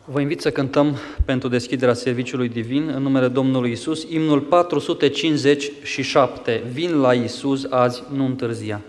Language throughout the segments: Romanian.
Vă invit să cântăm pentru deschiderea serviciului divin în numele Domnului Isus, imnul 457, Vin la Isus azi, nu întârzia.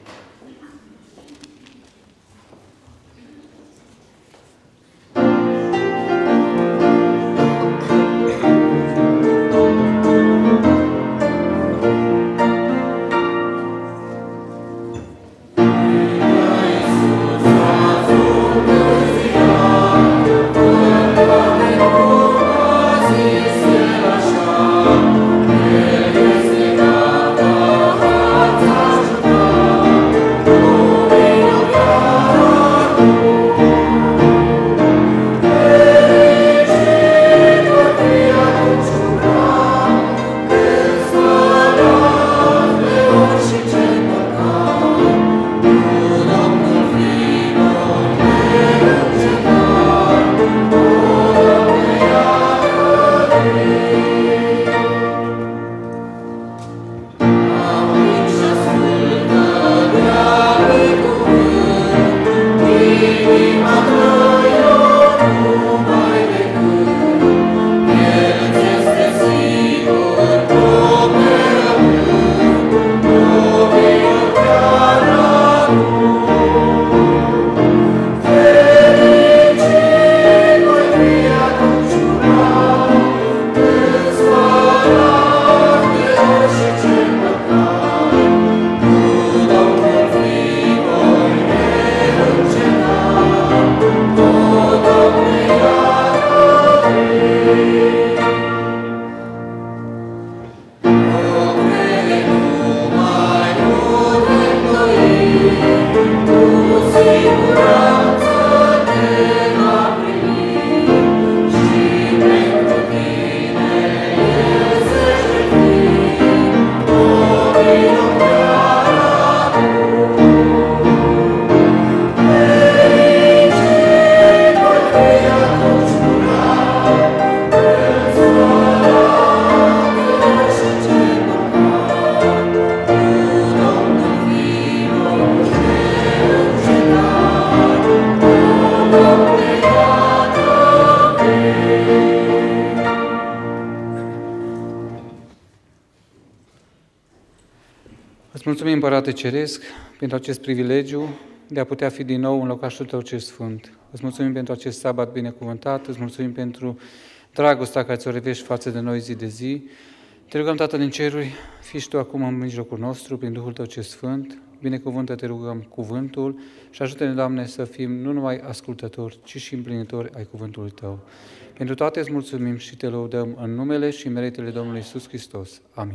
Mulțumim, Împărate Ceresc, pentru acest privilegiu de a putea fi din nou în locașul Tău cel Sfânt. Îți mulțumim pentru acest sabat binecuvântat, îți mulțumim pentru dragostea care ți-o revești față de noi zi de zi. Te rugăm, Tatăl din ceruri, fii și Tu acum în mijlocul nostru, prin Duhul Tău cel Sfânt, binecuvântă, te rugăm, cuvântul și ajută-ne, Doamne, să fim nu numai ascultători, ci și împlinitori ai cuvântului Tău. Pentru toate îți mulțumim și Te lăudăm în numele și în meritele Domnului Iisus Hristos. Amin.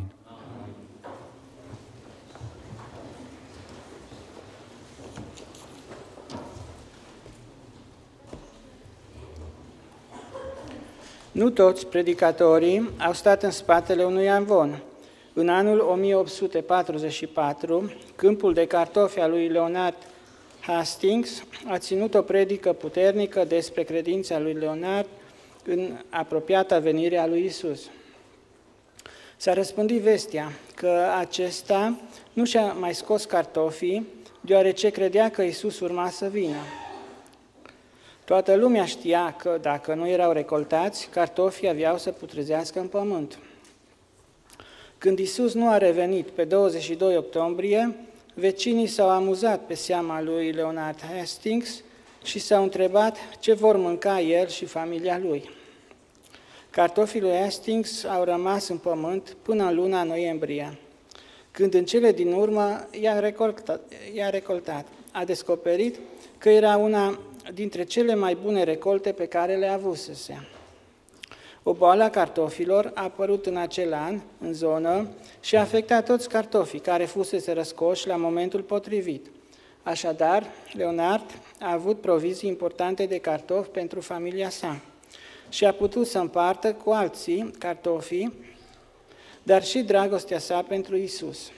Nu toți predicatorii au stat în spatele unui amvon. În anul 1844, câmpul de cartofi al lui Leonard Hastings a ținut o predică puternică despre credința lui Leonard în apropiata venire a lui Isus. S-a răspândit vestea că acesta nu și-a mai scos cartofii, deoarece credea că Isus urma să vină. Toată lumea știa că, dacă nu erau recoltați, cartofii aveau să putrezească în pământ. Când Isus nu a revenit pe 22 octombrie, vecinii s-au amuzat pe seama lui Leonard Hastings și s-au întrebat ce vor mânca el și familia lui. Cartofii lui Hastings au rămas în pământ până în luna noiembrie, când în cele din urmă i-a recoltat. A descoperit că era una dintre cele mai bune recolte pe care le avusese. O boală a cartofilor a apărut în acel an, în zonă, și a afectat toți cartofii care fusese răscoși la momentul potrivit. Așadar, Leonard a avut provizii importante de cartofi pentru familia sa și a putut să împartă cu alții cartofii, dar și dragostea sa pentru Isus.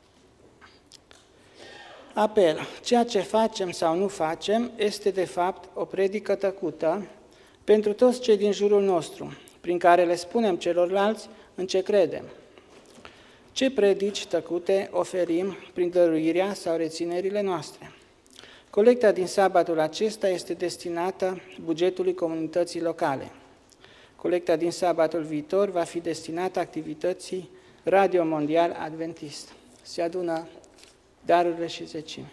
Apel. Ceea ce facem sau nu facem este de fapt o predică tăcută pentru toți cei din jurul nostru, prin care le spunem celorlalți în ce credem. Ce predici tăcute oferim prin dăruirea sau reținerile noastre? Colecta din sabatul acesta este destinată bugetului comunității locale. Colecta din sabatul viitor va fi destinată activității Radio Mondial Adventist. Se adună darurile și zecime.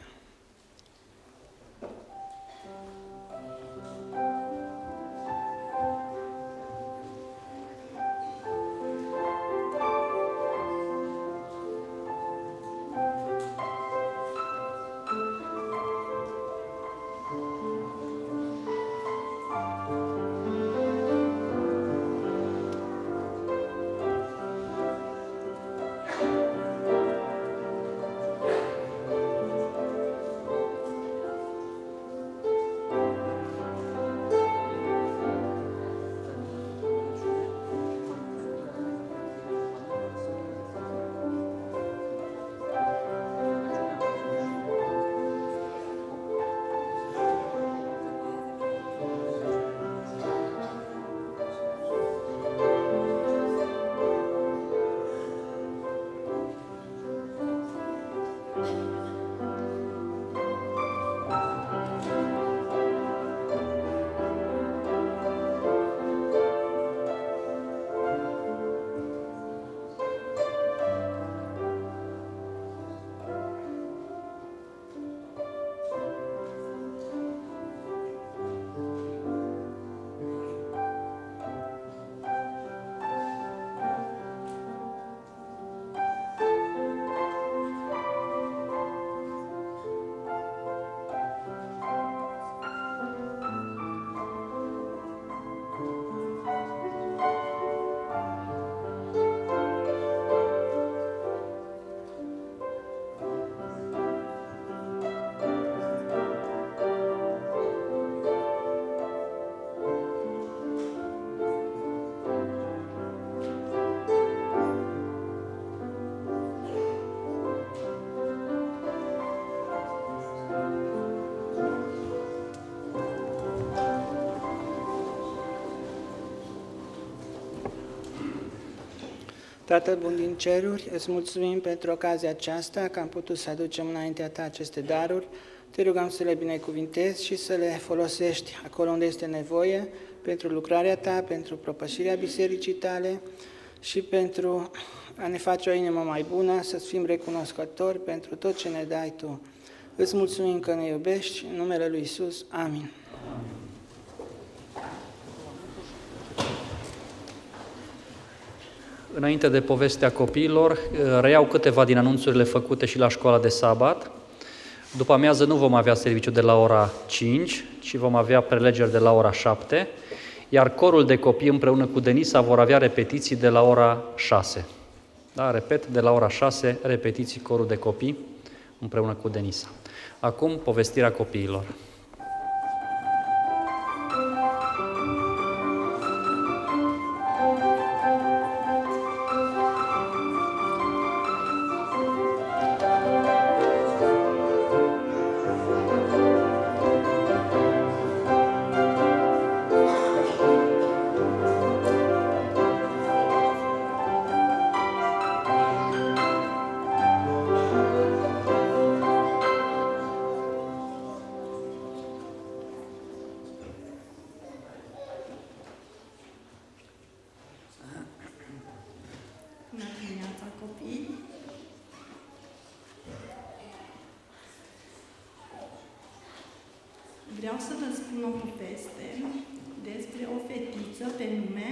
Tatăl bun din ceruri, îți mulțumim pentru ocazia aceasta că am putut să aducem înaintea ta aceste daruri. Te rugăm să le binecuvintezi și să le folosești acolo unde este nevoie, pentru lucrarea ta, pentru propășirea bisericii tale și pentru a ne face o inimă mai bună, să fim recunoscători pentru tot ce ne dai tu. Îți mulțumim că ne iubești, în numele lui Iisus. Amin. Înainte de povestea copiilor, reiau câteva din anunțurile făcute și la școala de sabat. După amiază nu vom avea serviciu de la ora 5, ci vom avea prelegeri de la ora 7, iar corul de copii împreună cu Denisa vor avea repetiții de la ora 6. Da, repet, de la ora 6, repetiții corul de copii împreună cu Denisa. Acum, povestirea copiilor. Vreau să vă spun o poveste despre o fetiță pe nume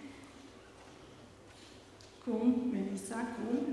Melissa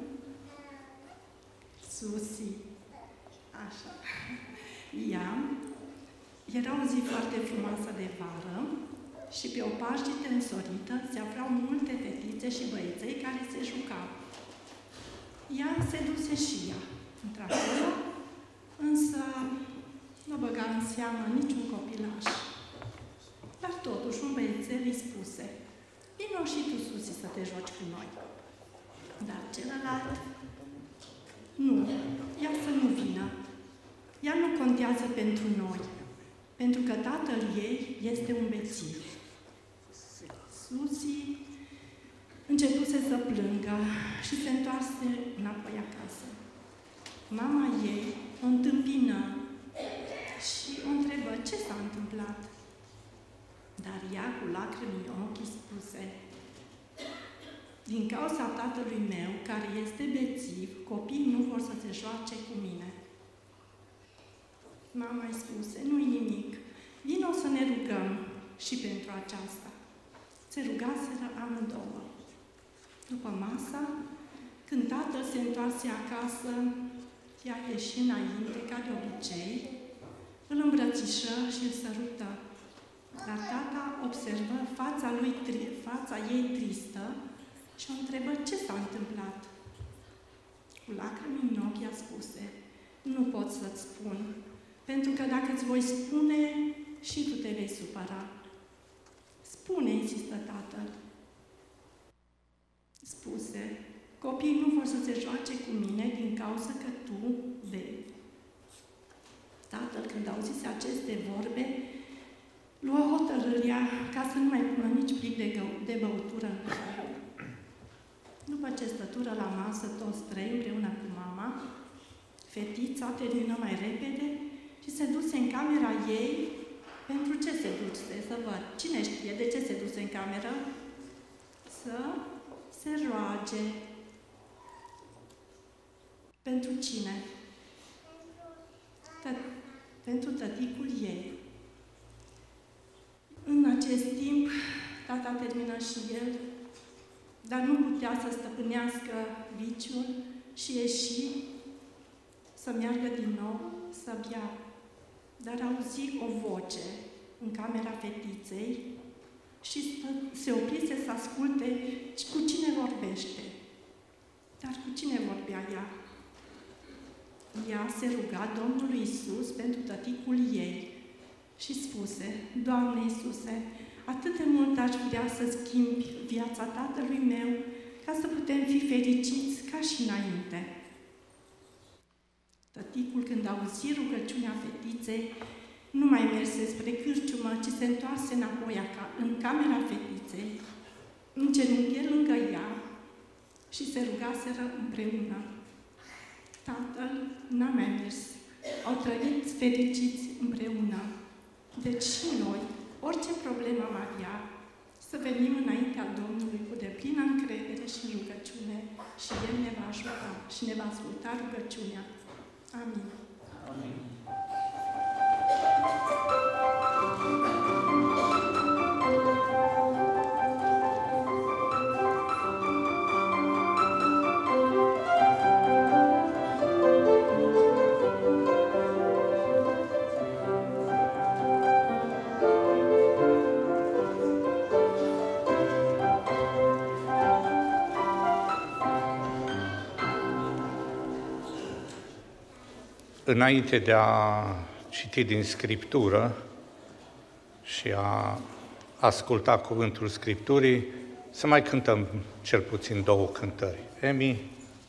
Susi. Așa. Ea era o zi foarte frumoasă de vară și pe o pajită însorită se aflau multe fetițe și băieței care se jucau. Ea se duse și ea într-acolo, însă nu băga în seamă niciun copilaș. Dar totuși un băiețel îi spuse: "Vino și tu, Susi, să te joci cu noi." Dar celălalt: "Nu, ea să nu vină. Ea nu contează pentru noi, pentru că tatăl ei este un bețiv." Susi începuse să plângă și se întoarse înapoi acasă. Mama ei o întâmpină și o întrebă ce s-a întâmplat. Dar ea, cu lacrimi în ochi, spuse: din cauza tatălui meu, care este bețiv, copiii nu vor să se joace cu mine. Mama îi spuse: nu-i nimic, vino să ne rugăm și pentru aceasta. Se rugaseră amândouă. După masa, când tatăl se întoarse acasă, ea ieși înainte, ca de obicei, îl îmbrățișă și îl sărută. Dar tata observă fața ei tristă și o întrebă ce s-a întâmplat. Cu lacrimi în ochi a spuse: nu pot să-ți spun, pentru că dacă îți voi spune, și tu te vei supăra. Spune, insistă tatăl. Spuse: copiii nu vor să se joace cu mine din cauza că tu bei. Tatăl, când auzise aceste vorbe, luă hotărârea ca să nu mai pună nici plic de băutură în casă. După ce stătură la masă toți trei împreună cu mama, fetița termină mai repede și se duse în camera ei. Pentru ce se duse? Să văd. Cine știe de ce se duse în cameră? Să se roage. Pentru cine? Pentru tăticul ei. În acest timp, tata termină și el, dar nu putea să stăpânească viciul și ieși să meargă din nou să bea. Dar auzi o voce în camera fetiței și se oprise să asculte cu cine vorbește. Dar cu cine vorbea ea? Ea se ruga Domnului Iisus pentru tăticul ei și spuse: Doamne Iisuse, atât de mult aș vrea să schimbi viața tatălui meu ca să putem fi fericiți ca și înainte. Tăticul, când auzi rugăciunea fetiței, nu mai merse spre cârciumă, ci se întoarse înapoi în camera fetiței, îngenunche lângă ea și se rugaseră împreună. Tatăl n-a mai mers. Au trăit fericiți împreună. Deci și noi, orice problemă am avea, să venim înaintea Domnului cu deplină încredere și rugăciune și El ne va ajuta și ne va asculta rugăciunea. Amin. Amin. Înainte de a citi din Scriptură și a asculta cuvântul Scripturii, să mai cântăm cel puțin 2 cântări. Emi,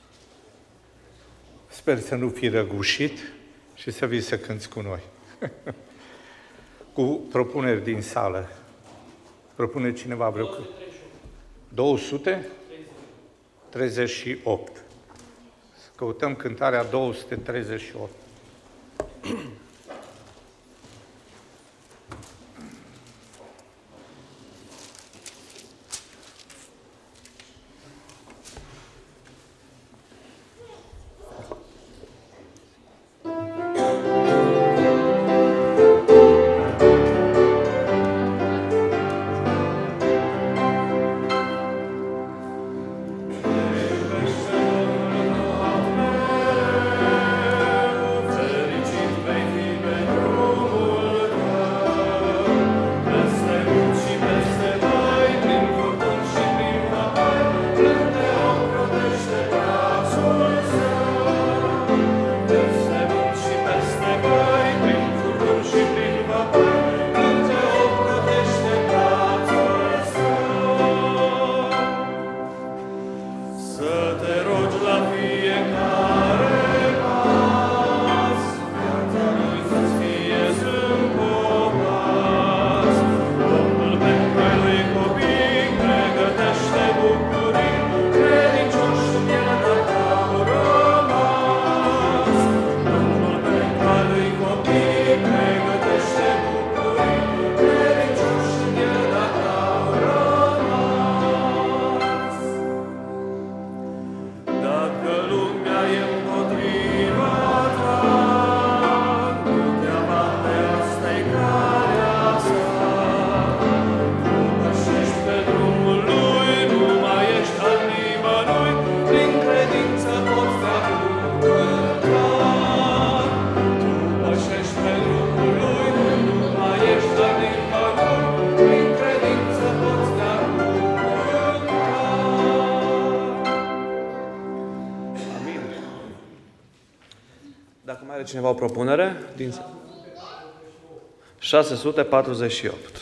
sper să nu fii răgușit și să vii să cânți cu noi. Cu propuneri din sală. Propune cineva vreo 238. Să căutăm cântarea 238. Are cineva o propunere? 648.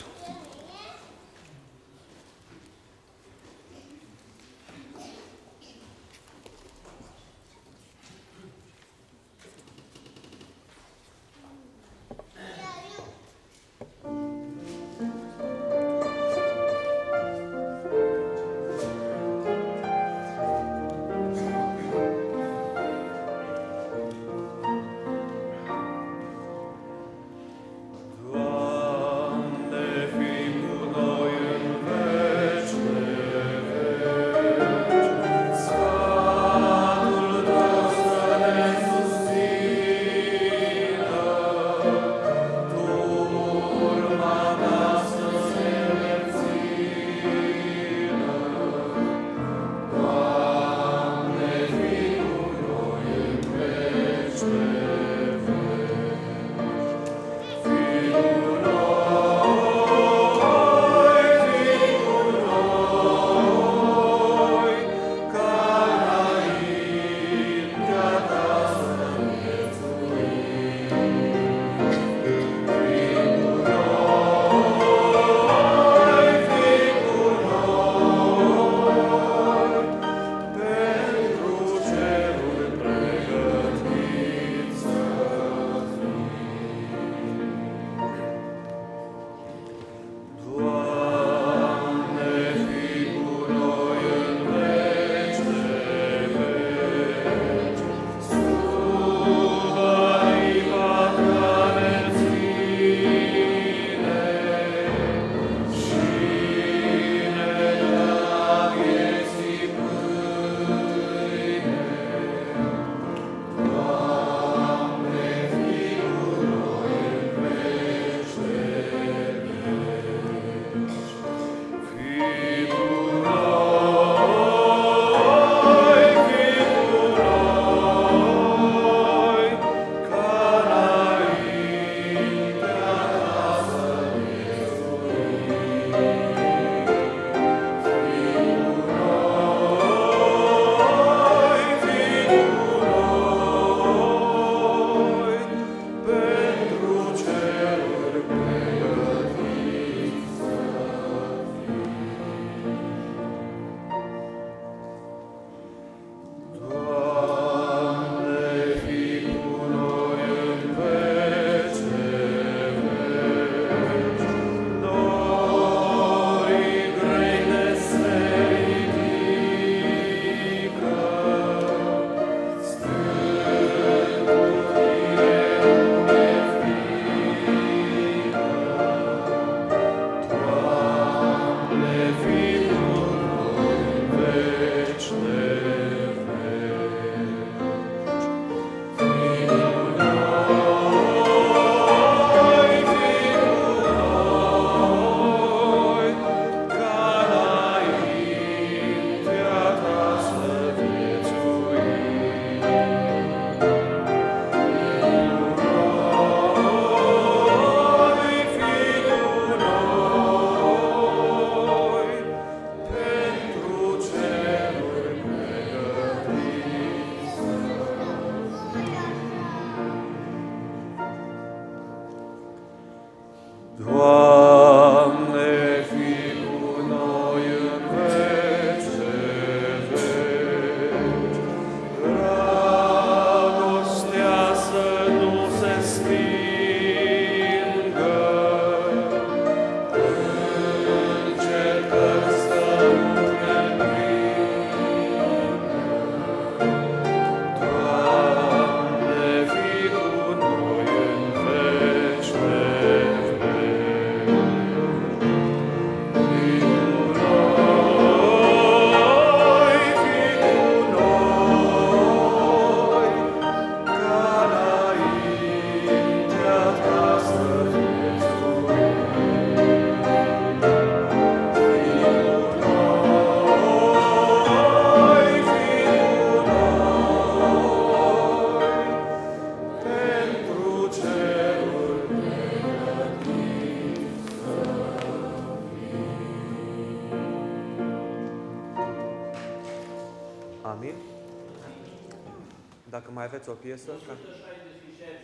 Amin. Dacă mai aveți o piesă... 166.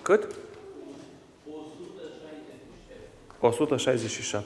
Cât? 167.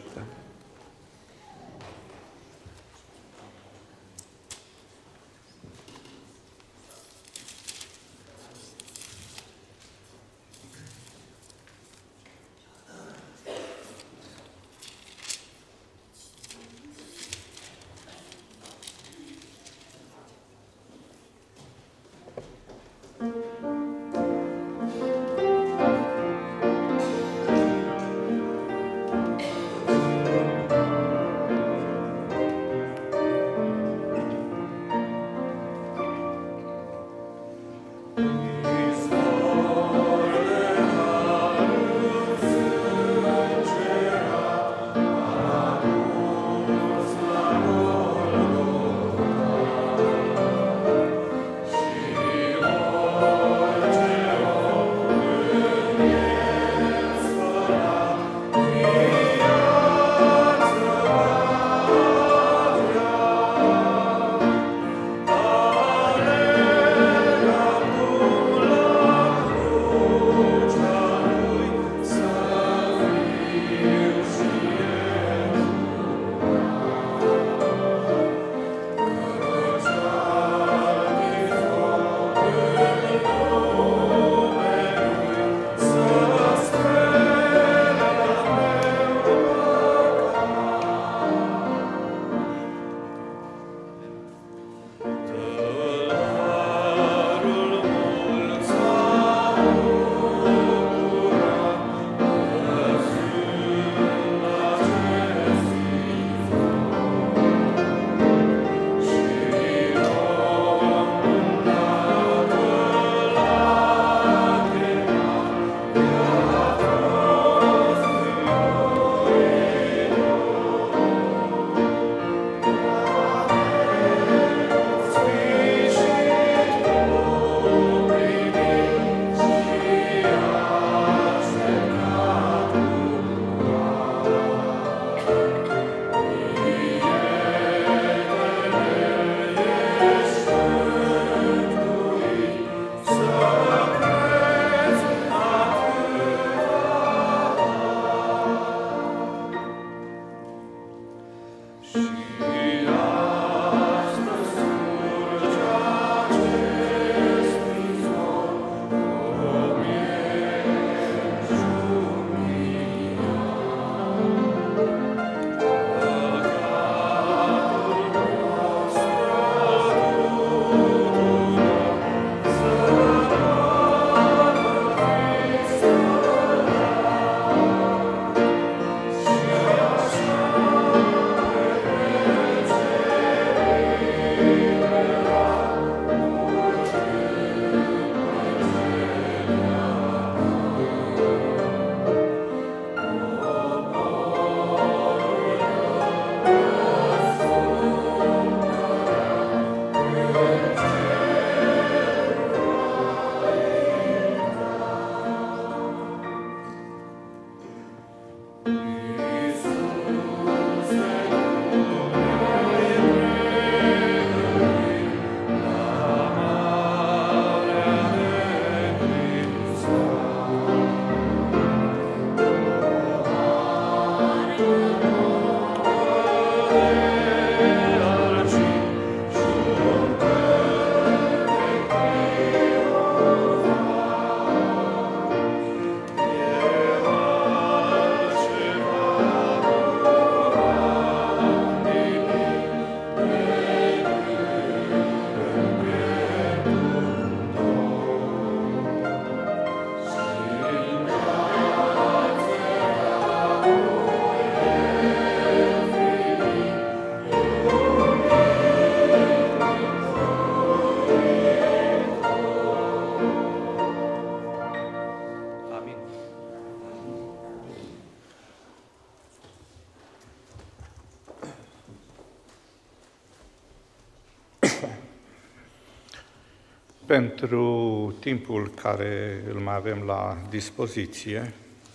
Pentru timpul care îl mai avem la dispoziție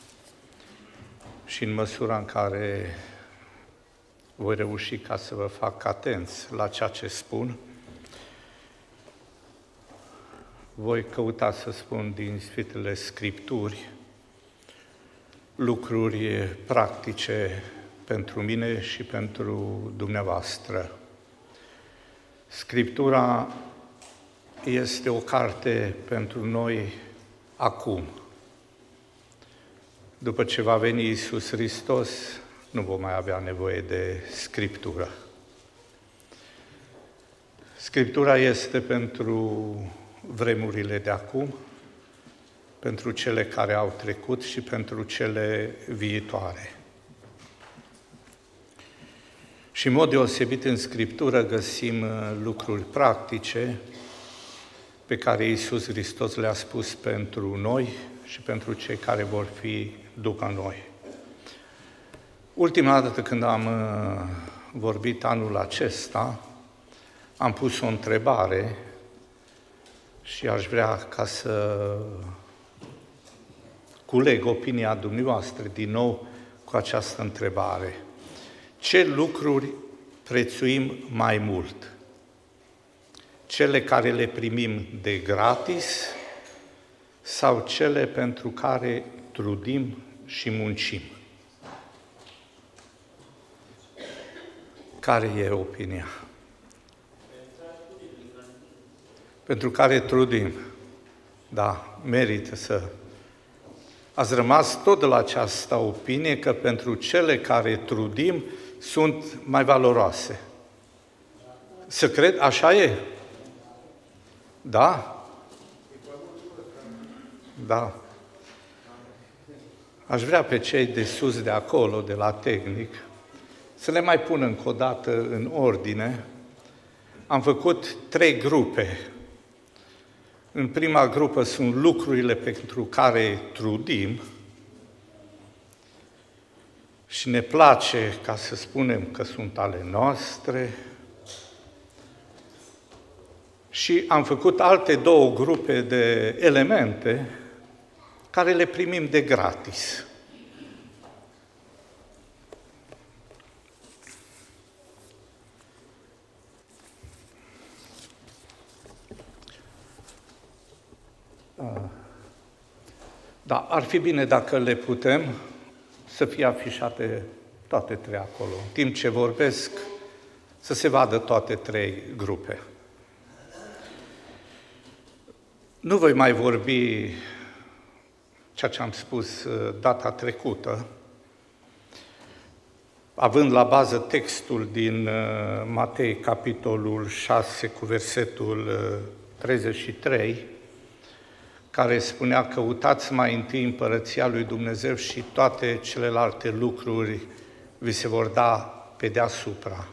și în măsura în care voi reuși ca să vă fac atenți la ceea ce spun, voi căuta să spun din Sfintele Scripturi lucruri practice pentru mine și pentru dumneavoastră. Scriptura este o carte pentru noi acum. După ce va veni Iisus Hristos, nu vom mai avea nevoie de Scriptură. Scriptura este pentru vremurile de acum, pentru cele care au trecut și pentru cele viitoare. Și în mod deosebit în Scriptură găsim lucruri practice pe care Iisus Hristos le-a spus pentru noi și pentru cei care vor fi după noi. Ultima dată când am vorbit anul acesta, am pus o întrebare și aș vrea ca să culeg opinia dumneavoastră din nou cu această întrebare. Ce lucruri prețuim mai mult? Cele care le primim de gratis sau cele pentru care trudim și muncim? Care e opinia? Pentru care trudim. Da, merită să... Ați rămas tot de la această opinie că pentru cele care trudim sunt mai valoroase. Să cred, așa e? Da? Da. Aș vrea pe cei de sus de acolo, de la tehnic, să le mai pun încă o dată în ordine. Am făcut 3 grupe. În prima grupă sunt lucrurile pentru care trudim și ne place ca să spunem că sunt ale noastre. Și am făcut alte 2 grupe de elemente care le primim de gratis. Da, ar fi bine dacă le putem să fie afișate toate 3 acolo. În timp ce vorbesc, să se vadă toate 3 grupe. Nu voi mai vorbi ceea ce am spus data trecută, având la bază textul din Matei, capitolul 6, cu versetul 33, care spunea: căutați mai întâi împărăția lui Dumnezeu și toate celelalte lucruri vi se vor da pe deasupra.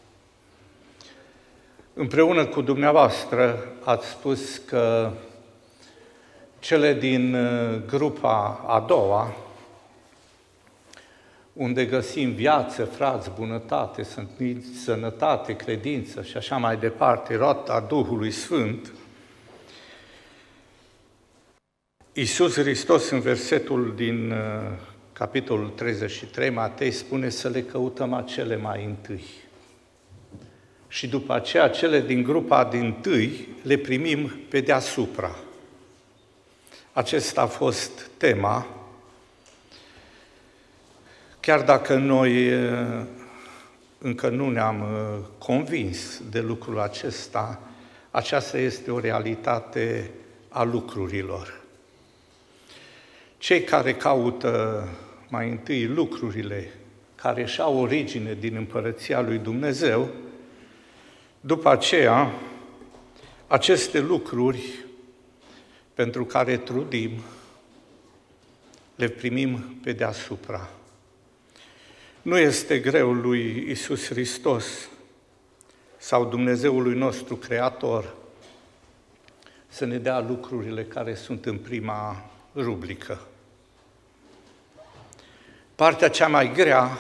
Împreună cu dumneavoastră ați spus că cele din grupa a doua, unde găsim viață, frați, bunătate, sănătate, credință și așa mai departe, roata Duhului Sfânt, Iisus Hristos, în versetul din capitolul 33, Matei, spune să le căutăm acele mai întâi. Și după aceea, cele din grupa dintâi le primim pe deasupra. Acesta a fost tema. Chiar dacă noi încă nu ne-am convins de lucrul acesta, aceasta este o realitate a lucrurilor. Cei care caută mai întâi lucrurile care își au origine din împărăția lui Dumnezeu, după aceea, aceste lucruri pentru care trudim, le primim pe deasupra. Nu este greu lui Iisus Hristos sau Dumnezeului nostru Creator să ne dea lucrurile care sunt în prima rubrică. Partea cea mai grea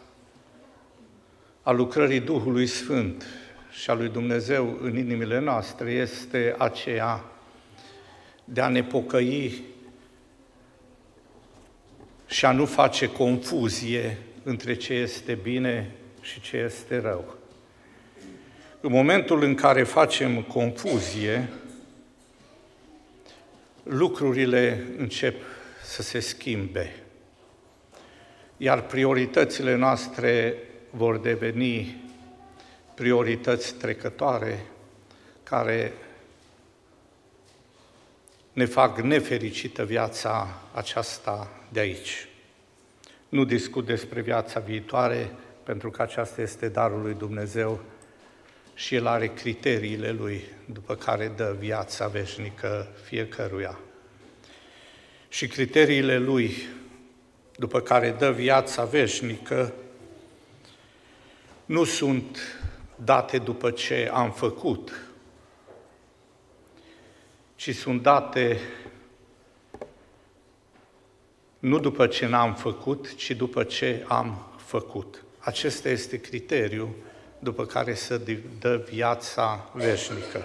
a lucrării Duhului Sfânt și a lui Dumnezeu în inimile noastre este aceea de a ne pocăi și a nu face confuzie între ce este bine și ce este rău. În momentul în care facem confuzie, lucrurile încep să se schimbe, iar prioritățile noastre vor deveni priorități trecătoare care ne fac nefericită viața aceasta de aici. Nu discut despre viața viitoare, pentru că aceasta este darul lui Dumnezeu și El are criteriile Lui după care dă viața veșnică fiecăruia. Și criteriile Lui după care dă viața veșnică nu sunt date după ce am făcut, ci sunt date nu după ce n-am făcut, ci după ce am făcut. Acesta este criteriul după care se dă viața veșnică.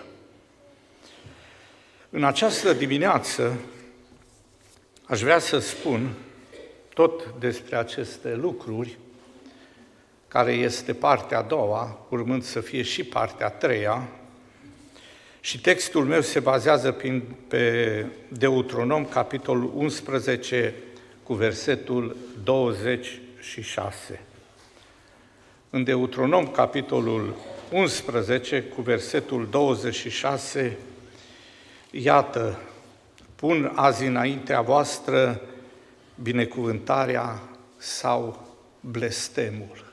În această dimineață aș vrea să spun tot despre aceste lucruri, care este partea a doua, urmând să fie și partea a treia, și textul meu se bazează pe Deuteronom, capitolul 11, cu versetul 26. În Deuteronom, capitolul 11, cu versetul 26, iată, pun azi înaintea voastră binecuvântarea sau blestemul.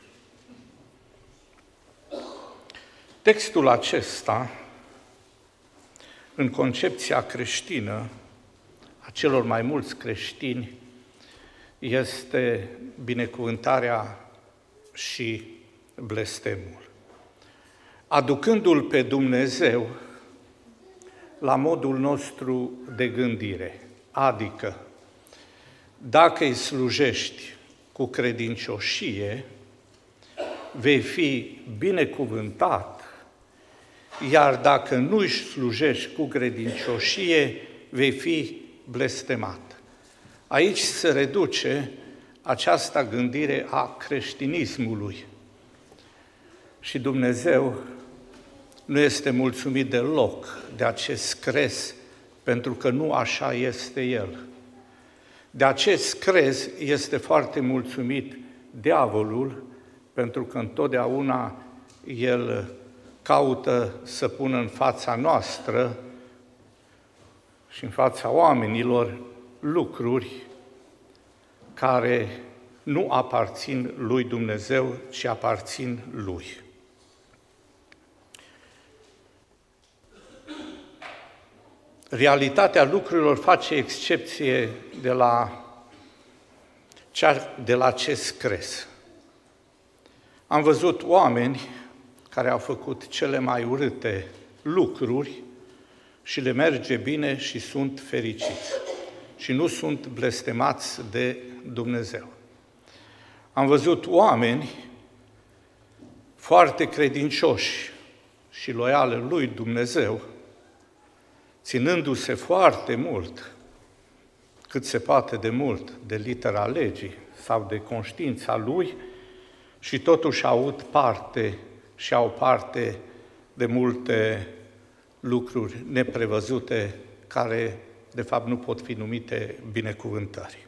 Textul acesta, în concepția creștină a celor mai mulți creștini, este binecuvântarea și blestemul. Aducându-L pe Dumnezeu la modul nostru de gândire, adică dacă îi slujești cu credincioșie, vei fi binecuvântat, iar dacă nu îi slujești cu credincioșie, vei fi blestemat. Aici se reduce această gândire a creștinismului. Și Dumnezeu nu este mulțumit deloc de acest crez, pentru că nu așa este El. De acest crez este foarte mulțumit diavolul, pentru că întotdeauna el caută să pună în fața noastră și în fața oamenilor lucruri care nu aparțin lui Dumnezeu, ci aparțin lui. Realitatea lucrurilor face excepție de la acest crez. Am văzut oameni care au făcut cele mai urâte lucruri și le merge bine și sunt fericiți și nu sunt blestemați de Dumnezeu. Am văzut oameni foarte credincioși și loiali lui Dumnezeu, ținându-se foarte mult, cât se poate de mult, de litera legii sau de conștiința lui, și totuși au parte de multe lucruri neprevăzute care, de fapt, nu pot fi numite binecuvântări.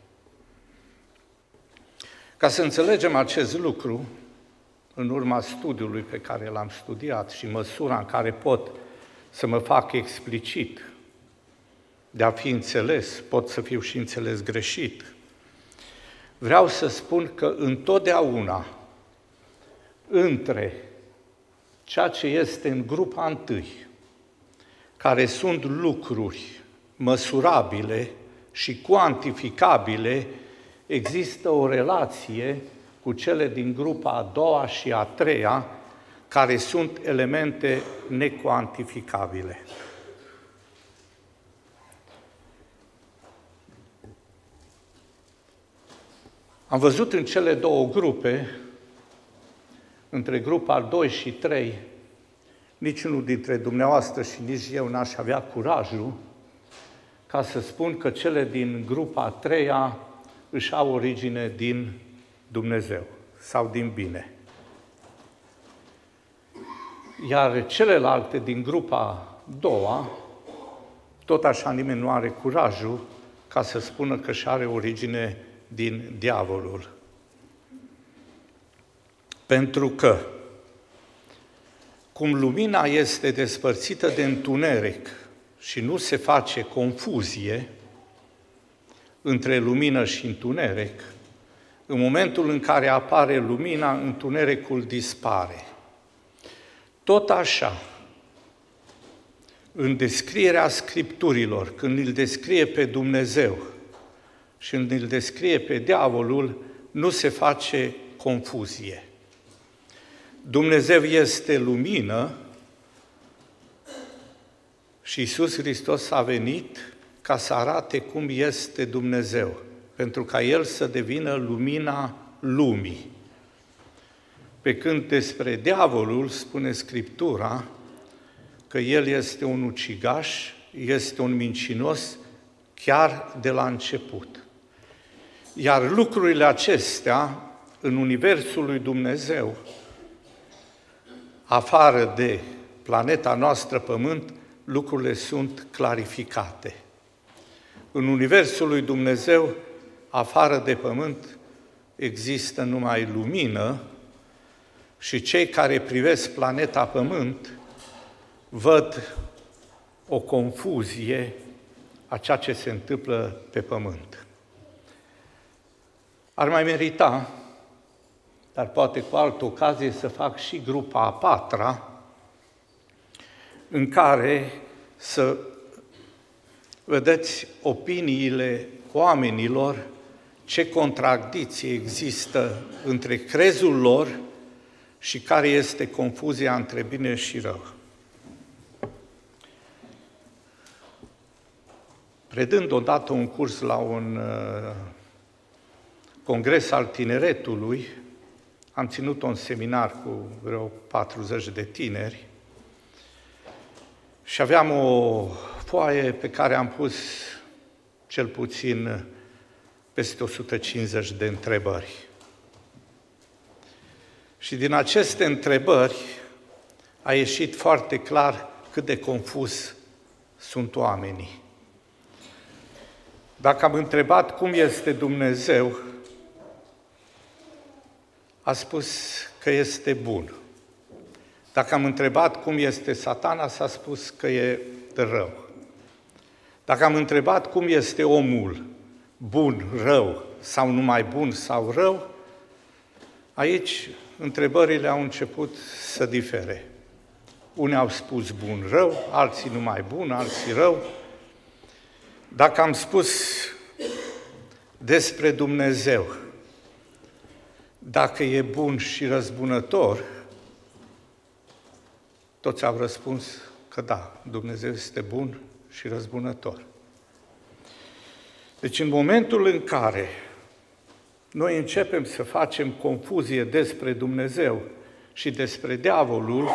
Ca să înțelegem acest lucru, în urma studiului pe care l-am studiat și măsura în care pot să mă fac explicit, de a fi înțeles, pot să fiu și înțeles greșit, vreau să spun că întotdeauna între ceea ce este în grupa întâi, care sunt lucruri măsurabile și cuantificabile, există o relație cu cele din grupa a doua și a treia, care sunt elemente necuantificabile. Am văzut în cele două grupe, între grupa 2 și 3, niciunul dintre dumneavoastră și nici eu n-aș avea curajul ca să spun că cele din grupa a 3-a își au origine din Dumnezeu sau din bine. Iar celelalte din grupa a 2-a tot așa nimeni nu are curajul ca să spună că și are origine din diavolul. Pentru că, cum lumina este despărțită de întuneric și nu se face confuzie între lumină și întuneric, în momentul în care apare lumina, întunericul dispare. Tot așa, în descrierea Scripturilor, când îl descrie pe Dumnezeu și când îl descrie pe diavolul, nu se face confuzie. Dumnezeu este lumină și Iisus Hristos a venit ca să arate cum este Dumnezeu, pentru ca El să devină lumina lumii. Pe când despre diavolul spune Scriptura că el este un ucigaș, este un mincinos chiar de la început. Iar lucrurile acestea, în universul lui Dumnezeu, afară de planeta noastră Pământ, lucrurile sunt clarificate. În universul lui Dumnezeu, afară de Pământ, există numai lumină și cei care privesc planeta Pământ văd o confuzie a ceea ce se întâmplă pe Pământ. Ar mai merita, dar poate cu altă ocazie, să fac și grupa a patra, în care să vedeți opiniile oamenilor, ce contradicție există între crezul lor și care este confuzia între bine și rău. Predând odată un curs la un congres al tineretului, am ținut un seminar cu vreo 40 de tineri și aveam o foaie pe care am pus cel puțin peste 150 de întrebări. Și din aceste întrebări a ieșit foarte clar cât de confuz sunt oamenii. Dacă am întrebat cum este Dumnezeu, a spus că este bun. Dacă am întrebat cum este Satana, s-a spus că e rău. Dacă am întrebat cum este omul, bun, rău, sau numai bun sau rău, aici întrebările au început să difere. Unii au spus bun, rău, alții numai bun, alții rău. Dacă am spus despre Dumnezeu, dacă e bun și răzbunător, toți au răspuns că da, Dumnezeu este bun și răzbunător. Deci în momentul în care noi începem să facem confuzie despre Dumnezeu și despre diavolul,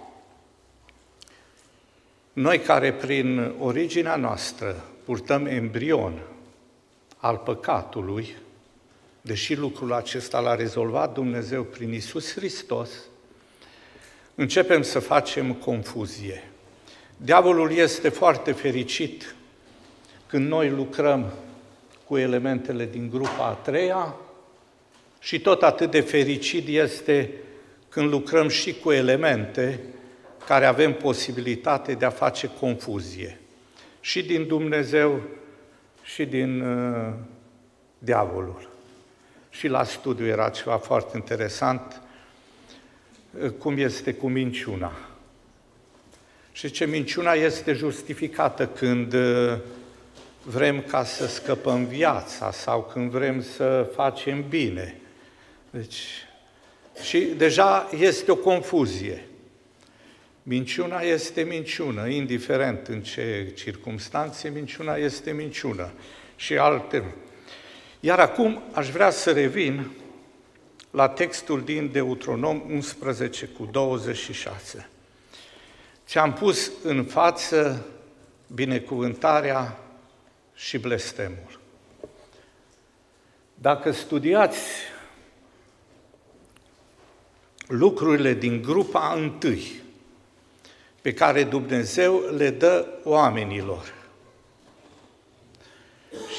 noi care prin originea noastră purtăm embrion al păcatului, deși lucrul acesta l-a rezolvat Dumnezeu prin Iisus Hristos, începem să facem confuzie. Diavolul este foarte fericit când noi lucrăm cu elementele din grupa a treia și tot atât de fericit este când lucrăm și cu elemente care avem posibilitate de a face confuzie. Și din Dumnezeu și din diavolul. Și la studiu era ceva foarte interesant, cum este cu minciuna. Și ce minciuna este justificată când vrem ca să scăpăm viața sau când vrem să facem bine. Deci, și deja este o confuzie. Minciuna este minciună, indiferent în ce circumstanțe, minciuna este minciună și alte. Iar acum aș vrea să revin la textul din Deuteronom 11:26. Ți-am pus în față binecuvântarea și blestemul. Dacă studiați lucrurile din grupa întâi, pe care Dumnezeu le dă oamenilor,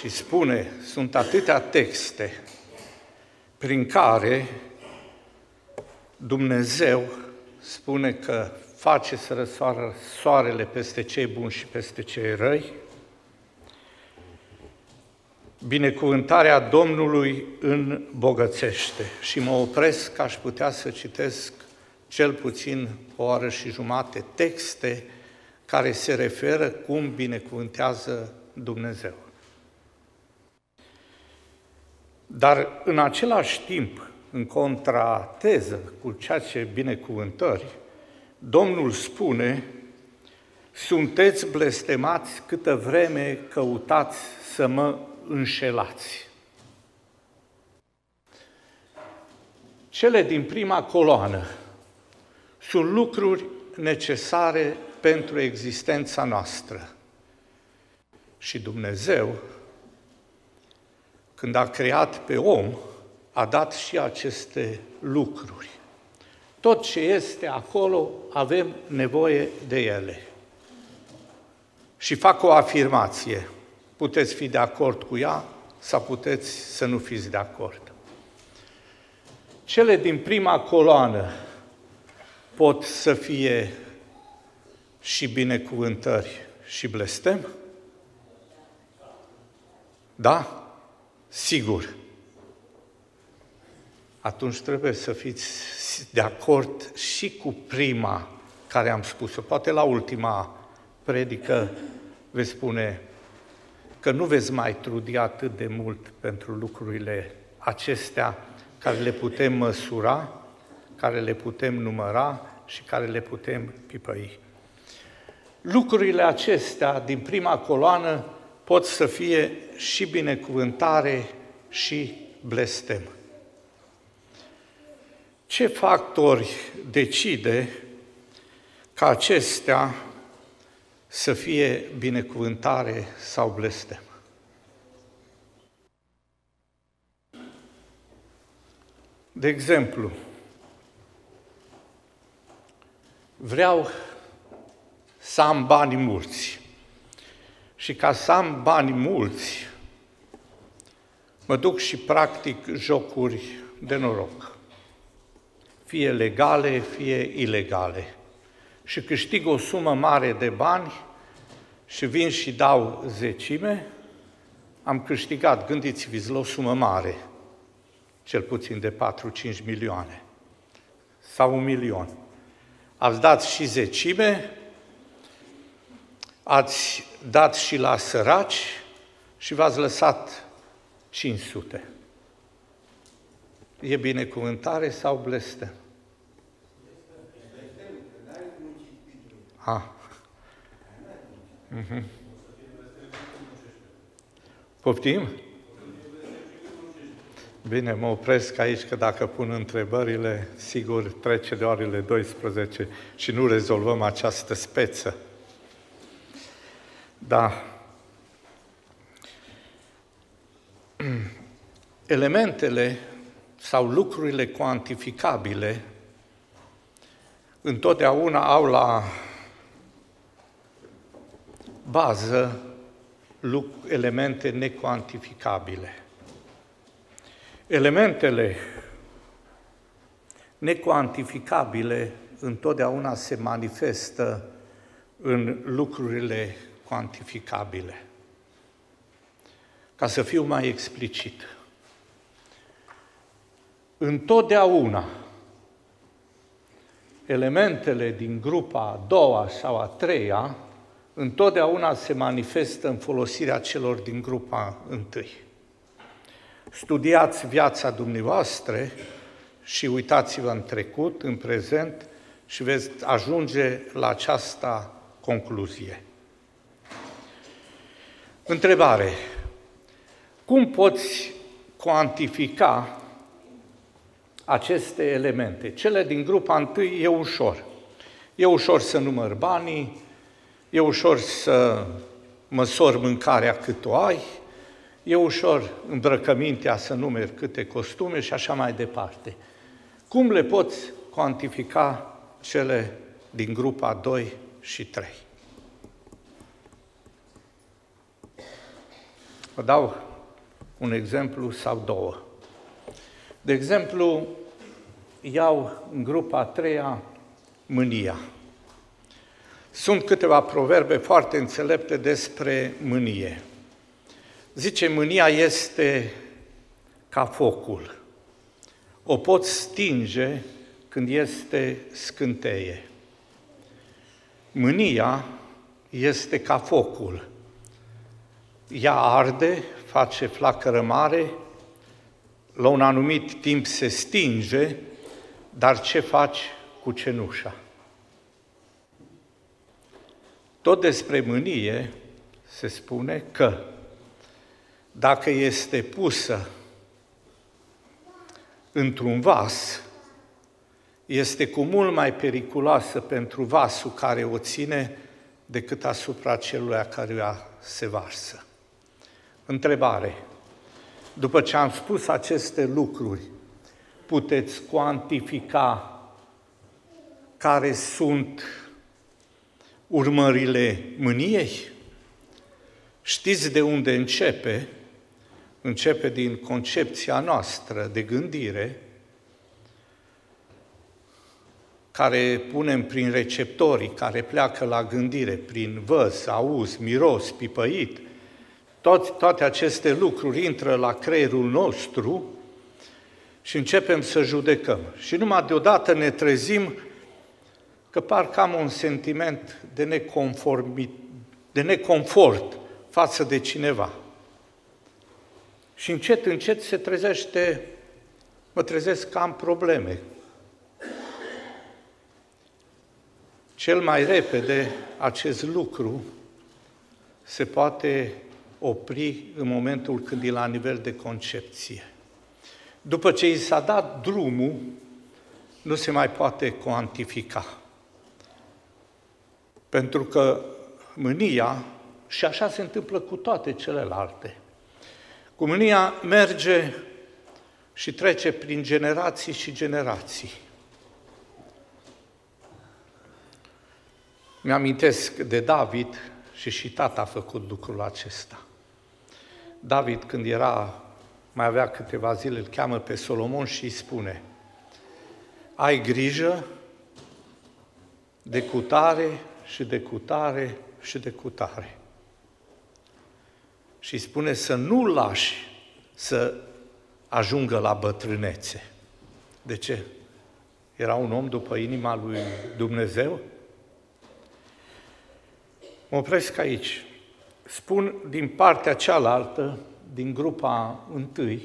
și spune, sunt atâtea texte prin care Dumnezeu spune că face să răsară soarele peste cei buni și peste cei răi, binecuvântarea Domnului îmbogățește. Și mă opresc că aș putea să citesc cel puțin o oră și jumate texte care se referă cum binecuvântează Dumnezeu. Dar în același timp, în contrateză cu ceea ce binecuvântări, Domnul spune, sunteți blestemați câtă vreme căutați să mă înșelați. Cele din prima coloană sunt lucruri necesare pentru existența noastră. Și Dumnezeu, când a creat pe om, a dat și aceste lucruri. Tot ce este acolo, avem nevoie de ele. Și fac o afirmație. Puteți fi de acord cu ea sau puteți să nu fiți de acord. Cele din prima coloană pot să fie și binecuvântări și blestem? Da? Sigur. Atunci trebuie să fiți de acord și cu prima care am spus-o. Poate la ultima predică veți spune că nu veți mai trudi atât de mult pentru lucrurile acestea care le putem măsura, care le putem număra și care le putem pipăi. Lucrurile acestea din prima coloană pot să fie și binecuvântare și blestem. Ce factori decide ca acestea să fie binecuvântare sau blestem? De exemplu, vreau să am bani mulți și ca să am bani mulți, mă duc și practic jocuri de noroc, fie legale, fie ilegale, și câștig o sumă mare de bani și vin și dau zecime, am câștigat, gândiți-vă, o sumă mare, cel puțin de 4-5 milioane sau 1 milion. Ați dat și zecime, ați dat și la săraci și v-ați lăsat 500. E binecuvântare sau blestem? Poftim? Bine, mă opresc aici, că dacă pun întrebările, sigur trece de orele 12 și nu rezolvăm această speță. Da. Elementele sau lucrurile cuantificabile întotdeauna au la bază elemente necuantificabile. Elementele necuantificabile întotdeauna se manifestă în lucrurile cuantificabile. Ca să fiu mai explicit, întotdeauna elementele din grupa a doua sau a treia întotdeauna se manifestă în folosirea celor din grupa întâi. Studiați viața dumneavoastră și uitați-vă în trecut, în prezent și veți ajunge la această concluzie. Întrebare. Cum poți cuantifica aceste elemente? Cele din grupa întâi e ușor. E ușor să număr banii, e ușor să măsor mâncarea cât o ai, e ușor îmbrăcămintea să numeri câte costume și așa mai departe. Cum le poți cuantifica cele din grupa 2 și 3? Vă dau un exemplu sau două. De exemplu, iau în grupa a treia mânia. Sunt câteva proverbe foarte înțelepte despre mânie. Zice, mânia este ca focul. O poți stinge când este scânteie. Mânia este ca focul. Ea arde, face flacără mare, la un anumit timp se stinge, dar ce faci cu cenușa? Tot despre mânie se spune că dacă este pusă într-un vas, este cu mult mai periculoasă pentru vasul care o ține decât asupra celuilalt căruia se varsă. Întrebare. După ce am spus aceste lucruri, puteți cuantifica care sunt urmările mâniei? Știți de unde începe? Începe din concepția noastră de gândire, care punem prin receptorii care pleacă la gândire, prin văz, auz, miros, pipăit. Toate aceste lucruri intră la creierul nostru și începem să judecăm. Și numai deodată ne trezim că parcă am un sentiment de neconfort față de cineva. Și încet, încet mă trezesc că am probleme. Cel mai repede acest lucru se poate opri în momentul când e la nivel de concepție. După ce i s-a dat drumul, nu se mai poate cuantifica. Pentru că mânia, și așa se întâmplă cu toate celelalte, cu mânia merge și trece prin generații și generații. Mi-amintesc de David și tata a făcut lucrul acesta. David, când mai avea câteva zile, îl cheamă pe Solomon și îi spune: ai grijă de cutare și de cutare și de cutare. Și îi spune să nu lași să ajungă la bătrânețe. De ce? Era un om după inima lui Dumnezeu? Mă opresc aici. Spun din partea cealaltă, din grupa întâi,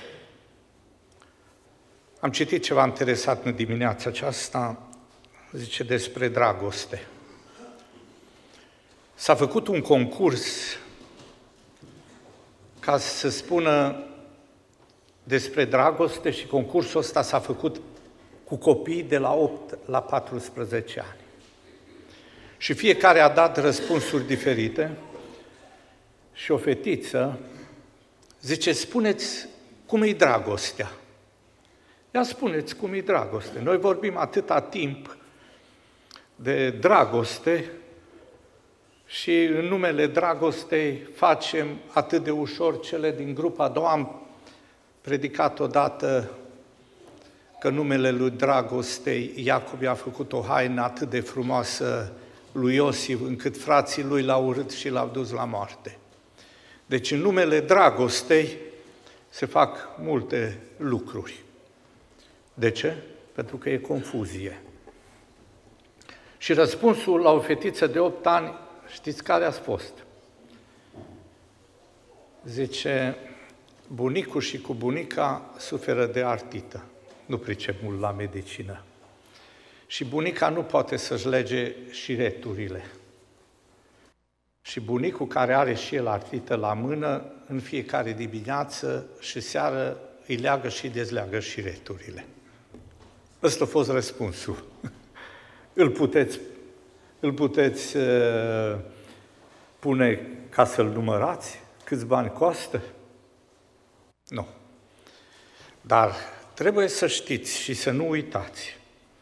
am citit ceva interesant în dimineața aceasta, zice despre dragoste. S-a făcut un concurs ca să spună despre dragoste și concursul ăsta s-a făcut cu copii de la 8 la 14 ani. Și fiecare a dat răspunsuri diferite și o fetiță zice: spuneți cum e dragostea. Ia spuneți cum e dragoste. Noi vorbim atâta timp de dragoste și în numele dragostei facem atât de ușor cele din grupa a doua. Am predicat odată că numele lui dragostei Iacov i-a făcut o haină atât de frumoasă lui Iosif, încât frații lui l-au urât și l-au dus la moarte. Deci în numele dragostei se fac multe lucruri. De ce? Pentru că e confuzie. Și răspunsul la o fetiță de 8 ani, știți care a fost? Zice: bunicul și cu bunica suferă de artită. Nu pricep mult la medicină. Și bunica nu poate să-și lege șireturile. Și bunicul, care are și el artrită la mână, în fiecare dimineață și seară îi leagă și dezleagă șireturile. Ăsta a fost răspunsul. Îl puteți pune ca să-l numărați? Câți bani costă? Nu. Dar trebuie să știți și să nu uitați.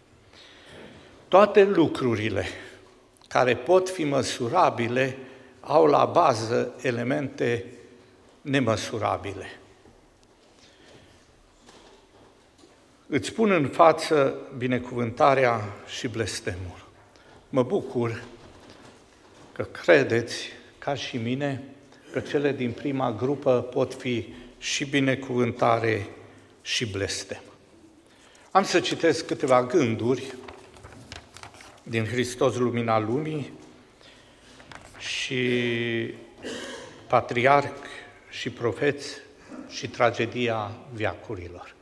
Toate lucrurile care pot fi măsurabile au la bază elemente nemăsurabile. Îți pun în față binecuvântarea și blestemul. Mă bucur că credeți, ca și mine, că cele din prima grupă pot fi și binecuvântare și blestem. Am să citesc câteva gânduri din Hristos, lumina lumii, și patriarh și profeți și tragedia veacurilor.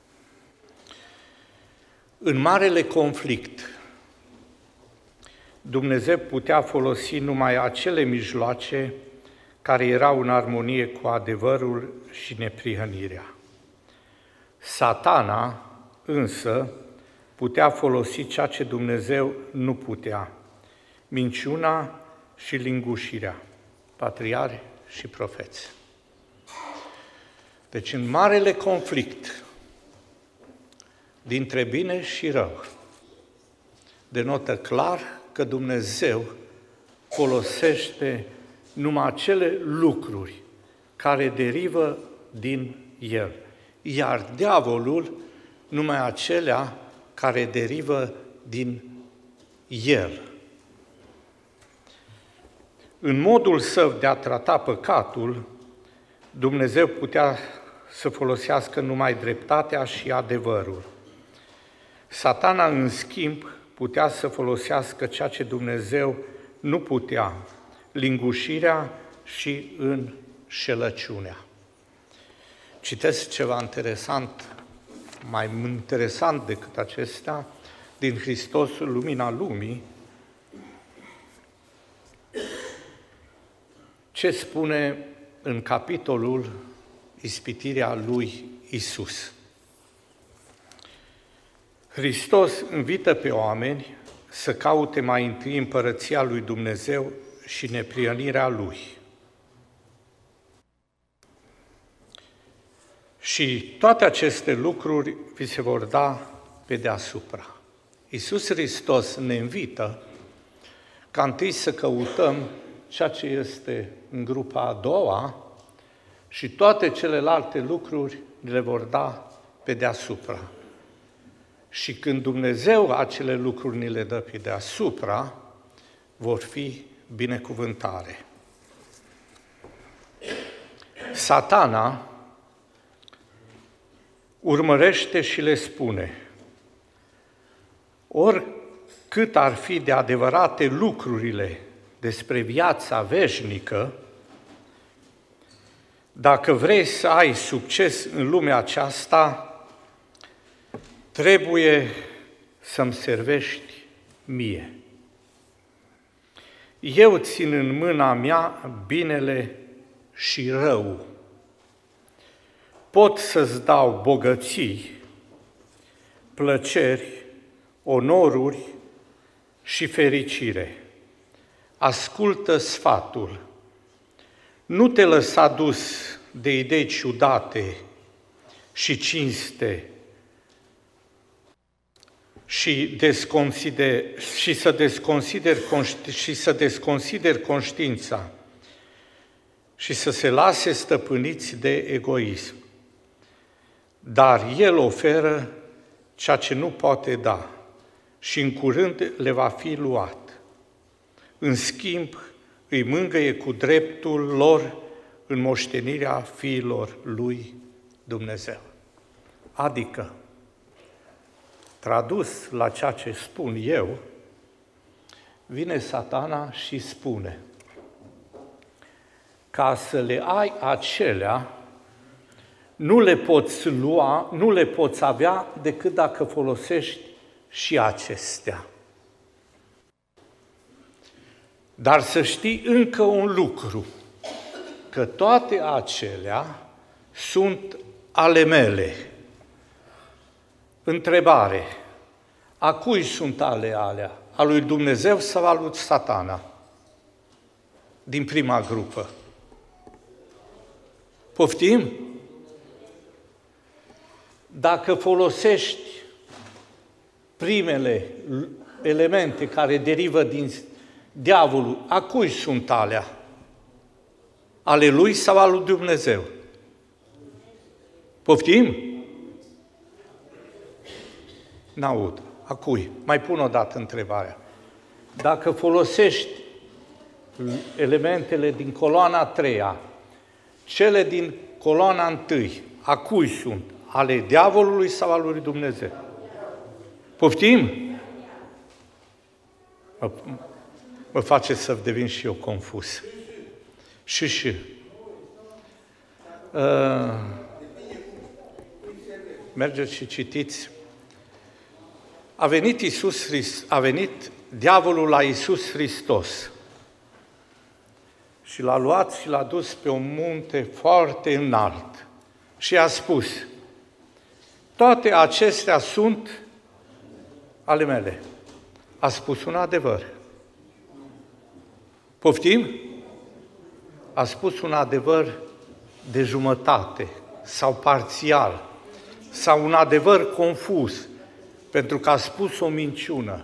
În marele conflict, Dumnezeu putea folosi numai acele mijloace care erau în armonie cu adevărul și neprihănirea. Satana, însă, putea folosi ceea ce Dumnezeu nu putea, minciuna și lingușirea, patriarhi și profeți. Deci, în marele conflict dintre bine și rău, denotă clar că Dumnezeu folosește numai acele lucruri care derivă din El, iar diavolul numai acelea care derivă din El. În modul său de a trata păcatul, Dumnezeu putea să folosească numai dreptatea și adevărul. Satana, în schimb, putea să folosească ceea ce Dumnezeu nu putea, lingușirea și înșelăciunea. Citesc ceva interesant, mai interesant decât acestea, din Hristos, lumina lumii, ce spune în capitolul Ispitirea lui Isus. Hristos invită pe oameni să caute mai întâi împărăția lui Dumnezeu și neprihănirea Lui. Și toate aceste lucruri vi se vor da pe deasupra. Iisus Hristos ne invită ca întâi să căutăm ceea ce este în grupa a doua și toate celelalte lucruri le vor da pe deasupra. Și când Dumnezeu acele lucruri ni le dă pe deasupra, vor fi binecuvântare. Satana urmărește și le spune: oricât ar fi de adevărate lucrurile despre viața veșnică, dacă vrei să ai succes în lumea aceasta, trebuie să-mi servești mie. Eu țin în mâna mea binele și rău. Pot să-ți dau bogății, plăceri, onoruri și fericire. Ascultă sfatul. Nu te lăsa dus de idei ciudate și cinste și să desconsideri conștiința și să se lase stăpâniți de egoism. Dar El oferă ceea ce nu poate da și în curând le va fi luat. În schimb, îi mângâie cu dreptul lor în moștenirea fiilor lui Dumnezeu. Adică, tradus la ceea ce spun eu, vine Satana și spune: ca să le ai acelea, nu le poți lua, nu le poți avea decât dacă folosești și acestea. Dar să știi încă un lucru, că toate acelea sunt ale mele. Întrebare: a cui sunt ale alea? A lui Dumnezeu sau a lui Satana? Din prima grupă. Poftim? Dacă folosești primele elemente care derivă din diavolul, a cui sunt alea? Ale lui sau al lui Dumnezeu? Poftim? N-aud. A cui? Mai pun o dată întrebarea. Dacă folosești elementele din coloana a treia, cele din coloana întâi, a cui sunt? Ale diavolului sau al lui Dumnezeu? Poftim? Mă face să devin și eu confuz. Și. Mergeți și citiți. A venit diavolul la Iisus Hristos și l-a luat și l-a dus pe un munte foarte înalt și a spus: toate acestea sunt ale mele. A spus un adevăr. Poftim? A spus un adevăr de jumătate sau parțial sau un adevăr confuz, pentru că a spus o minciună.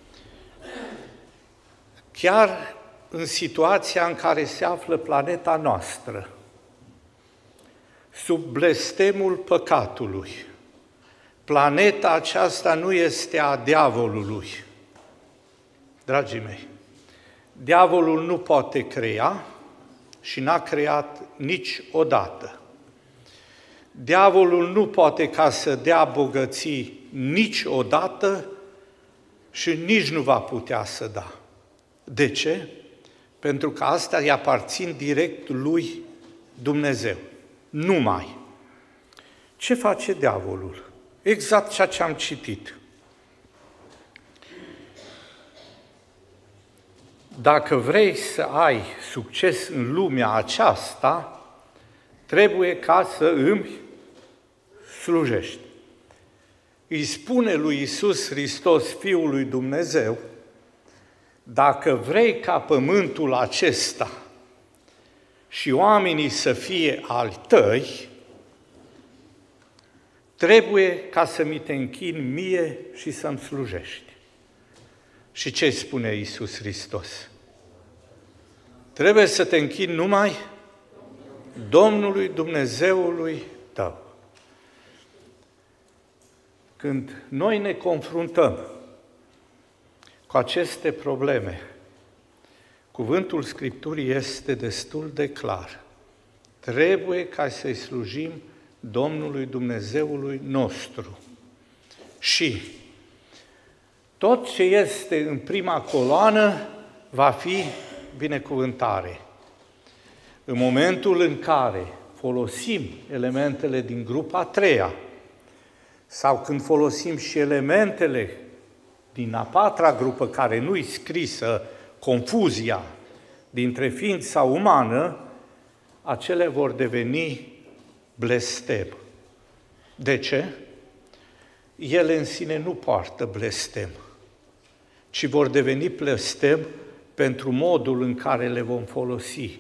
Chiar în situația în care se află planeta noastră, sub blestemul păcatului, planeta aceasta nu este a diavolului. Dragii mei, diavolul nu poate crea și n-a creat niciodată. Diavolul nu poate ca să dea bogății niciodată și nici nu va putea să da. De ce? Pentru că astea îi aparțin direct lui Dumnezeu. Numai. Ce face diavolul? Exact ceea ce am citit. Dacă vrei să ai succes în lumea aceasta, trebuie ca să îmi slujești. Îi spune lui Iisus Hristos, Fiul lui Dumnezeu: dacă vrei ca pământul acesta și oamenii să fie al tăi, trebuie ca să mi te închini mie și să-mi slujești. Și ce spune Iisus Hristos? Trebuie să te închini numai Domnului Dumnezeului tău. Când noi ne confruntăm cu aceste probleme, cuvântul Scripturii este destul de clar. Trebuie ca să-i slujim Domnului Dumnezeului nostru. Și tot ce este în prima coloană va fi binecuvântare. În momentul în care folosim elementele din grupa a treia, sau când folosim și elementele din a patra grupă, care nu-i scrisă, confuzia dintre ființa umană, acele vor deveni blestem. De ce? Ele în sine nu poartă blestem, ci vor deveni blestem pentru modul în care le vom folosi.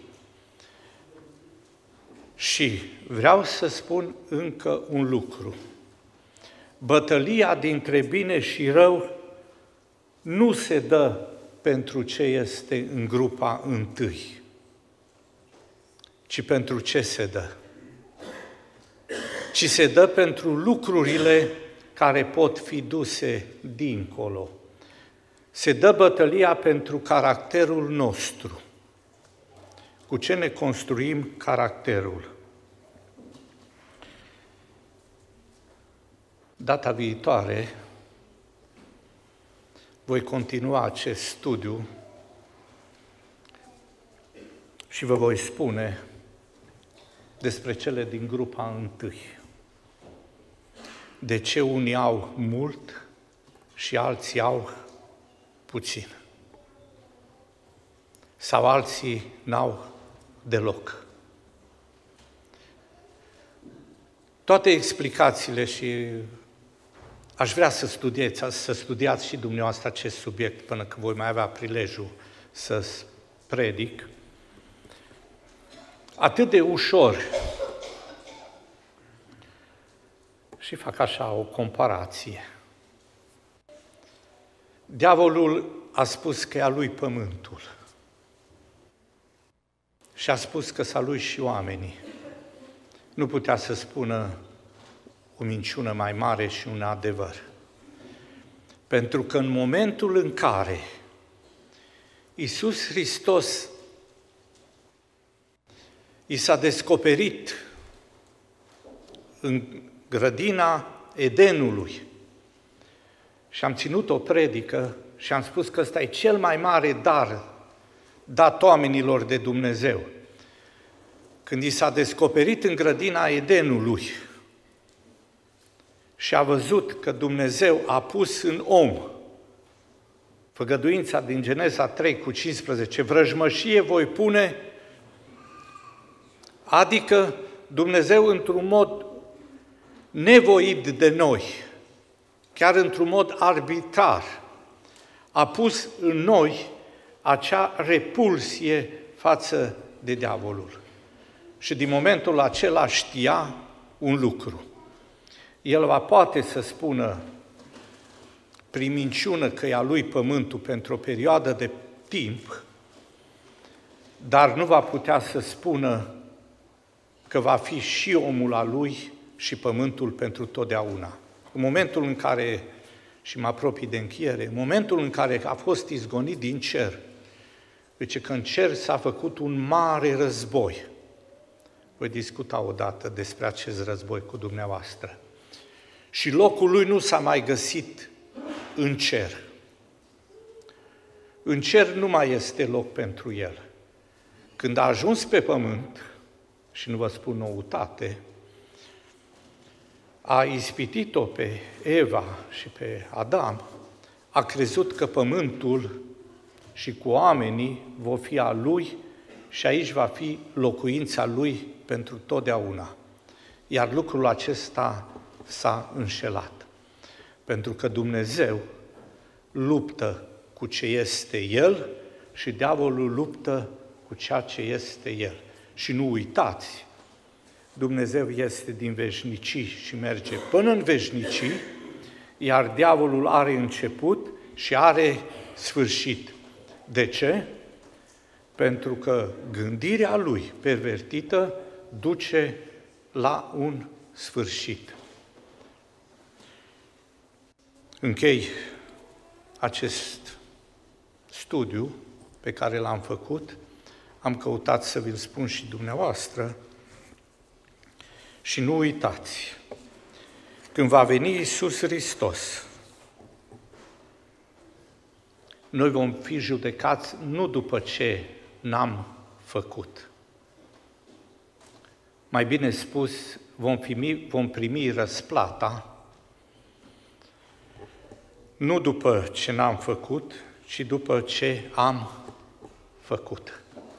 Și vreau să spun încă un lucru. Bătălia dintre bine și rău nu se dă pentru ce este în grupa întâi, ci pentru ce se dă. Ci se dă pentru lucrurile care pot fi duse dincolo. Se dă bătălia pentru caracterul nostru. Cu ce ne construim caracterul? Data viitoare voi continua acest studiu și vă voi spune despre cele din grupa întâi. De ce unii au mult și alții au puțin? Sau alții n-au deloc. Toate explicațiile, și aș vrea să studiați și dumneavoastră acest subiect până când voi mai avea prilejul să predic, atât de ușor. Și fac așa o comparație. Diavolul a spus că e a lui pământul. și a spus că s-a lui și oamenii. Nu putea să spună o minciună mai mare și un adevăr. Pentru că în momentul în care Iisus Hristos i s-a descoperit în grădina Edenului și am ținut o predică și am spus că ăsta e cel mai mare dar dat oamenilor de Dumnezeu. Când i s-a descoperit în grădina Edenului și a văzut că Dumnezeu a pus în om făgăduința din Geneza 3:15, vrăjmășie voi pune, adică Dumnezeu într-un mod nevoit de noi, chiar într-un mod arbitrar, a pus în noi acea repulsie față de diavolul. Și din momentul acela știa un lucru. El va poate să spună prin minciună că e a lui pământul pentru o perioadă de timp, dar nu va putea să spună că va fi și omul a lui și pământul pentru totdeauna. În momentul în care, și mă apropii de încheiere, în momentul în care a fost izgonit din cer, zice că în cer s-a făcut un mare război. Voi discuta odată despre acest război cu dumneavoastră. Și locul lui nu s-a mai găsit în cer. În cer nu mai este loc pentru el. Când a ajuns pe pământ, și nu vă spun noutate, a ispitit-o pe Eva și pe Adam, a crezut că pământul și cu oamenii vor fi a lui și aici va fi locuința lui pentru totdeauna. Iar lucrul acesta s-a înșelat. Pentru că Dumnezeu luptă cu ce este El și diavolul luptă cu ceea ce este El. Și nu uitați, Dumnezeu este din veșnicii și merge până în veșnicii, iar diavolul are început și are sfârșit. De ce? Pentru că gândirea lui pervertită duce la un sfârșit. Închei acest studiu pe care l-am făcut, am căutat să vi-l spun și dumneavoastră și nu uitați, când va veni Iisus Hristos, noi vom fi judecați nu după ce n-am făcut. Mai bine spus, vom primi răsplata nu după ce n-am făcut, ci după ce am făcut.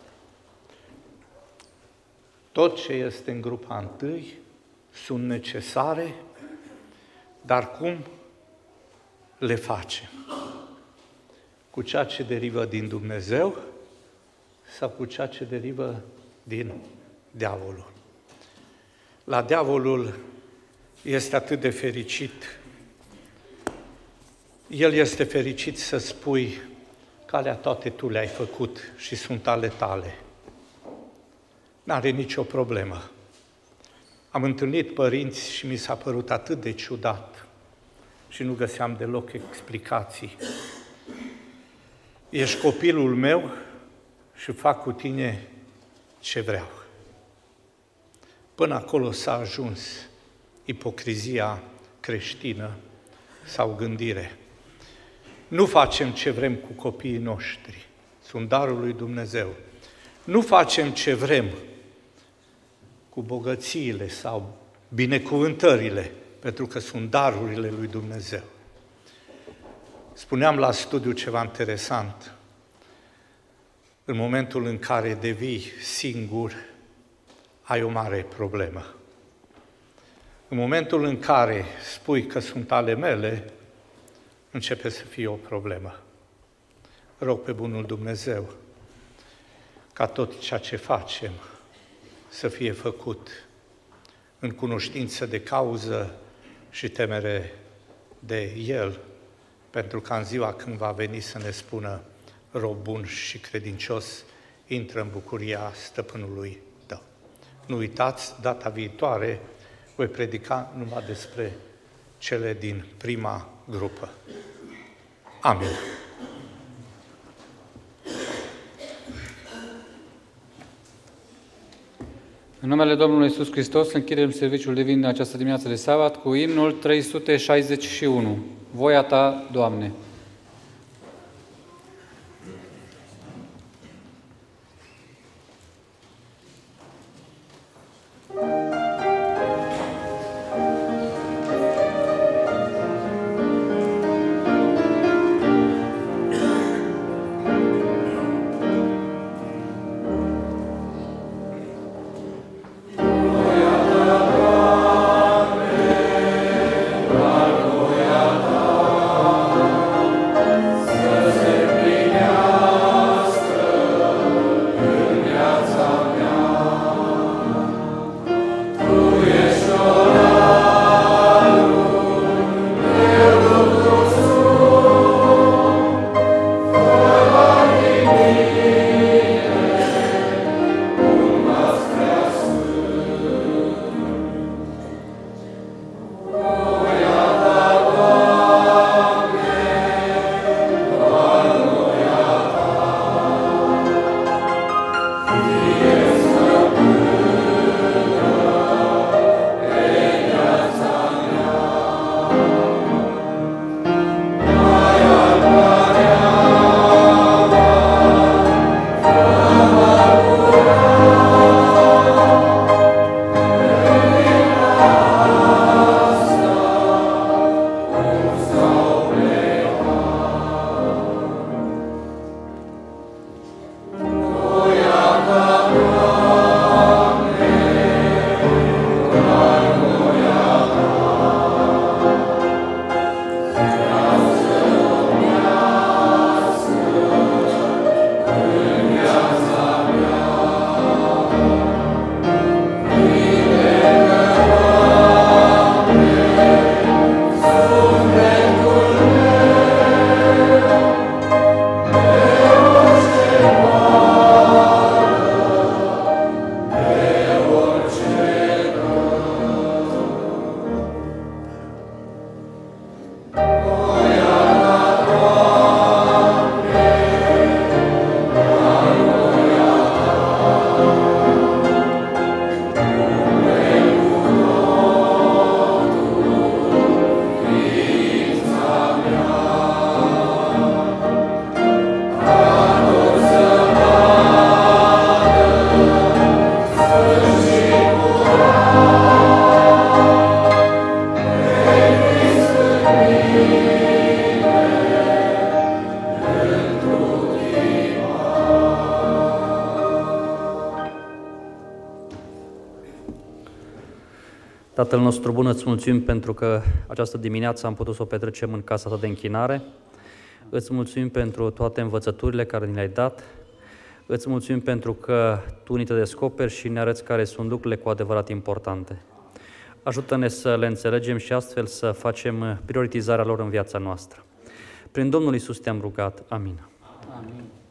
Tot ce este în grupa întâi sunt necesare, dar cum le facem? Cu ceea ce derivă din Dumnezeu sau cu ceea ce derivă din diavolul? La diavolul este atât de fericit. El este fericit să spui că alea toate tu le-ai făcut și sunt ale tale. N-are nicio problemă. Am întâlnit părinți și mi s-a părut atât de ciudat și nu găseam deloc explicații. Ești copilul meu și fac cu tine ce vreau. Până acolo s-a ajuns ipocrizia creștină sau gândire. Nu facem ce vrem cu copiii noștri, sunt darul lui Dumnezeu. Nu facem ce vrem cu bogățiile sau binecuvântările, pentru că sunt darurile lui Dumnezeu. Spuneam la studiu ceva interesant. În momentul în care devii singur, ai o mare problemă. În momentul în care spui că sunt ale mele, începe să fie o problemă. Rog pe bunul Dumnezeu ca tot ceea ce facem să fie făcut în cunoștință de cauză și temere de El, pentru ca în ziua când va veni să ne spună rob bun și credincios, intră în bucuria stăpânului tău. Nu uitați, data viitoare voi predica numai despre cele din prima grupă. Amin. În numele Domnului Iisus Hristos închidem serviciul divin în această dimineață de sabat cu imnul 361. Voia ta, Doamne! Tatăl nostru bun, îți mulțumim pentru că această dimineață am putut să o petrecem în casa ta de închinare. Îți mulțumim pentru toate învățăturile care ni le-ai dat. Îți mulțumim pentru că Tu ni te descoperi și ne arăți care sunt lucrurile cu adevărat importante. Ajută-ne să le înțelegem și astfel să facem prioritizarea lor în viața noastră. Prin Domnul Iisus te-am rugat. Amin. Amin.